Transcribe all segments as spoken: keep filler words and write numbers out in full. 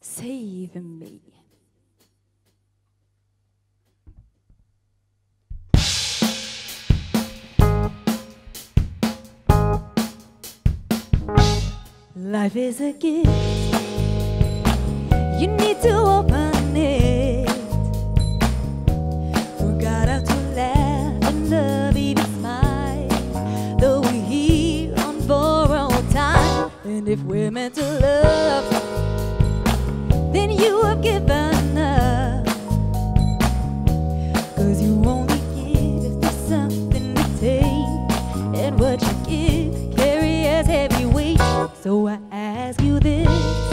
Save me. Life is a gift. You need to open it. For God out to laugh and love, even smile. Though we're here on borrowed time, and if we're meant to love, then you have given up. Cause you only give if there's something to take, and what you give carry as heavy weight. So I ask you this,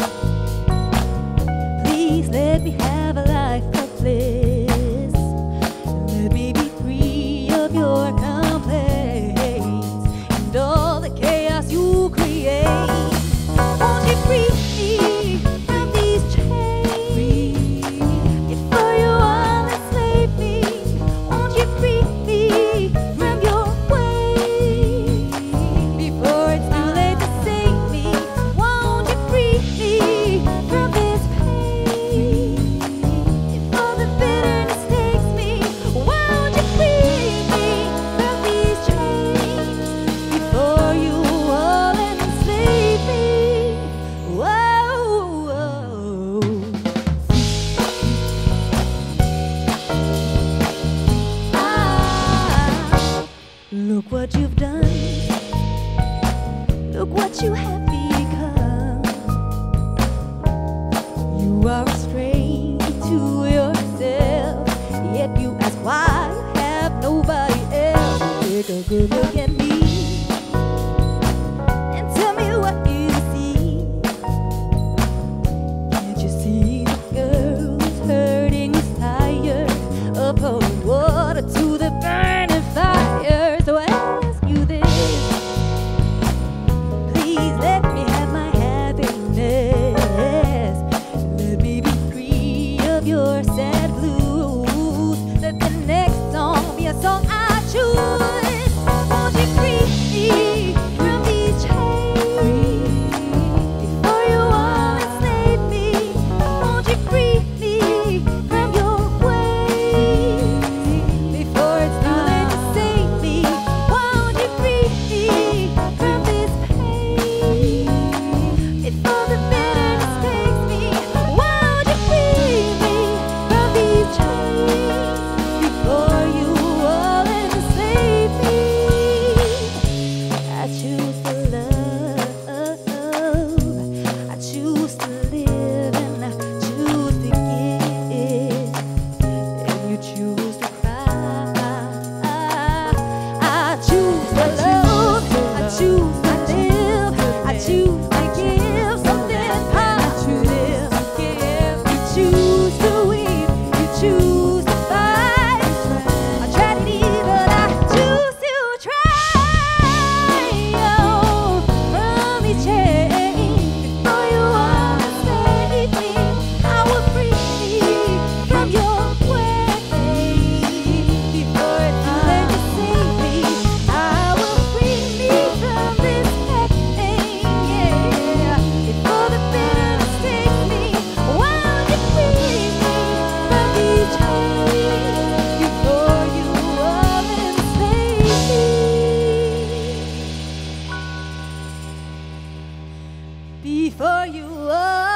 please let me have a life of bliss. Let me be free of your complaints and all the chaos you create. Won't you free me from these chains? Before you all enslave me, won't you free me from your ways? Before it's too late to save me, won't you free me from this pain? Before the bitterness takes me, won't you free me from these chains? Before you all enslave me, whoa, whoa. Ah, look what you've done. Look what you have become. You are a stranger to yourself, yet you ask why you have nobody else. Take a good look at me and tell me what you see. Can't you see the girl who's hurting, who's tired of pouring water to the burning fire? So I ask you this, please let me have my happiness. Let me be free of your sad blues. Let the next song be a song I choose. Won't you free me from these chains? Before you all enslave me, won't you free me from your ways? Before it's too late to save me, won't you free me from this pain? Before the bitterness takes me, won't you free me from these chains? Before you all enslave me, I choose to love, I choose to live, and I choose to give. If you choose to cry, I choose to love, I choose to live, I choose to give something positive. You choose to weep, you choose to fight a tragedy, but I choose to triumph from these chains. Before you all enslave me, I will free from your ways. Before it's too late to save me, I will free me from this pain. Yeah. Before the bitterness takes me, won't you free me from these chains? Before you all enslave me. Before you all